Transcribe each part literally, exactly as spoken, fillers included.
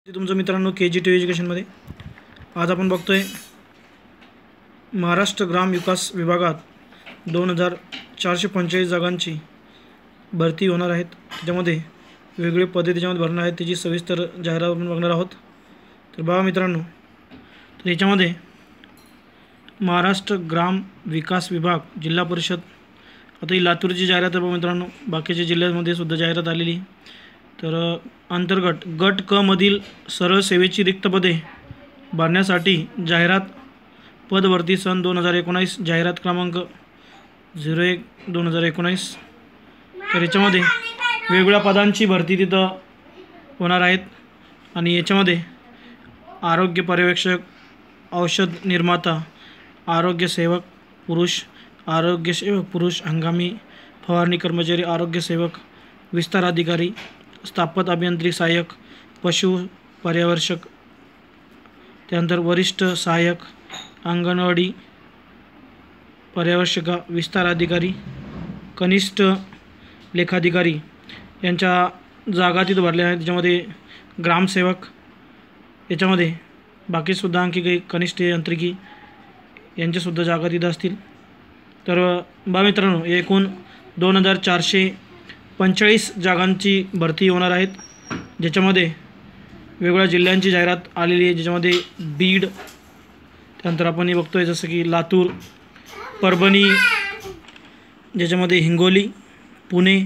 तुमचं मित्रांनो के जी टू एज्युकेशनमध्ये आज आपण बघतोय महाराष्ट्र ग्राम विकास विभागात दोन हजार चारशे पंचेचाळीस जागांची भरती होणार आहेत। त्याच्यामध्ये वेगवेगळे पदे त्याच्यामध्ये भरणार आहेत, त्याची सविस्तर जाहिरात आपण बघणार आहोत। तर बघा मित्रांनो, तर याच्यामध्ये महाराष्ट्र ग्राम विकास विभाग जिल्हा परिषद, आता ही लातूरची जाहिरात आहे बघा मित्रांनो, बाकीच्या जिल्ह्यांमध्ये सुद्धा जाहिरात आलेली। तर अंतर्गत गट क मधील सरळ सेवेची रिक्त पदे भरण्यासाठी जाहिरात पद भरती सन दोन हजार एकोणीस जाहिरात क्रमांक झिरो एक दोन हजार एकोणीस। तर याच्यामध्ये वेगवेगळ्या पदांची भरती तिथं होणार आहेत आणि याच्यामध्ये आरोग्य पर्यवेक्षक, औषध निर्माता, आरोग्य सेवक पुरुष, आरोग्य सेवक पुरुष, हंगामी फवारणी कर्मचारी, आरोग्य सेवक, विस्तार अधिकारी, स्थापत अभियांत्रिकी सहाय्यक, पशु पर्यवेक्षक, त्यानंतर वरिष्ठ सहाय्यक, अंगणवाडी पर्यवेक्षिका, विस्तार अधिकारी, कनिष्ठ लेखाधिकारी यांच्या जागा तिथं भरल्या आहेत। त्याच्यामध्ये ग्रामसेवक, याच्यामध्ये बाकीसुद्धा आणखी काही कनिष्ठ यांत्रिकी यांच्यासुद्धा जागा तिथं असतील। तर बा मित्रांनो, एकूण दोन हजार चारशे पंचेचाळीस जागांची भरती होणार आहेत, ज्याच्यामध्ये वेगवेगळ्या जिल्ह्यांची जाहिरात आलेली आहे, ज्याच्यामध्ये बीड, त्यानंतर आपण हे बघतोय जसं की लातूर, परभणी, ज्याच्यामध्ये हिंगोली, पुणे,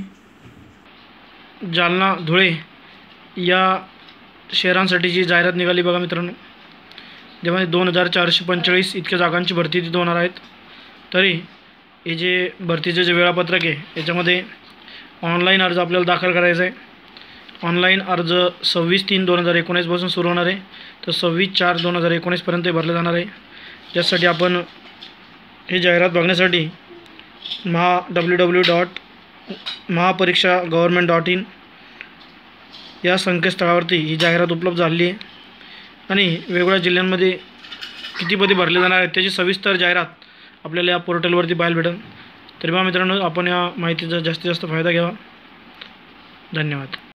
जालना, धुळे या शहरांसाठीची जाहिरात निघाली बघा मित्रांनो, ज्यामध्ये दोन हजार चारशे पंचेचाळीस इतक्या जागांची भरती तिथं होणार आहेत। तरी हे जे भरतीचे जे वेळापत्रक आहे याच्यामध्ये ऑनलाईन अर्ज आपल्याला दाखल करायचा आहे। ऑनलाईन अर्ज सव्वीस तीन दोन हजार एकोणीसपासून सुरू होणार आहे, तर सव्वीस चार दोन हजार एकोणीसपर्यंत भरले जाणार आहे। ज्यासाठी आपण हे जाहिरात बघण्यासाठी Maha W W dot Mahapariksha government dot in या संकेतस्थळावरती ही जाहिरात उपलब्ध झाली आहे आणि वेगवेगळ्या जिल्ह्यांमध्ये किती पदे भरले जाणार आहेत त्याची सविस्तर जाहिरात आपल्याला या पोर्टलवरती पाहायला भेटेल। तरी बघा मित्रांनो, आपण या माहितीचा जास्तीत जास्त फायदा घ्यावा। धन्यवाद।